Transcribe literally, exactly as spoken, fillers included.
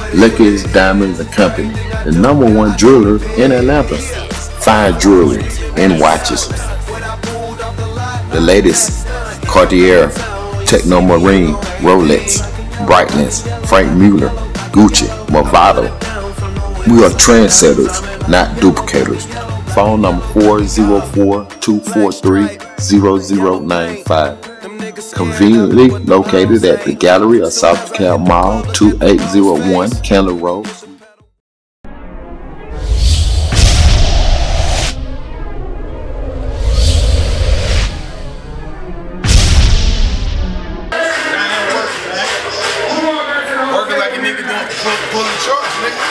Lucky's Diamonds and Company, the number one jeweler in Atlanta. Fine jewelry and watches. The latest Cartier, Techno Marine, Rolex, Breitling, Frank Mueller, Gucci, Movado. We are trendsetters, not duplicators. Phone number four zero four, two four three, zero zero nine five. Conveniently located at the Gallery of South DeKalb Mall, two eight zero one Candler Road. Working like a nigga doing pulling charts, nigga.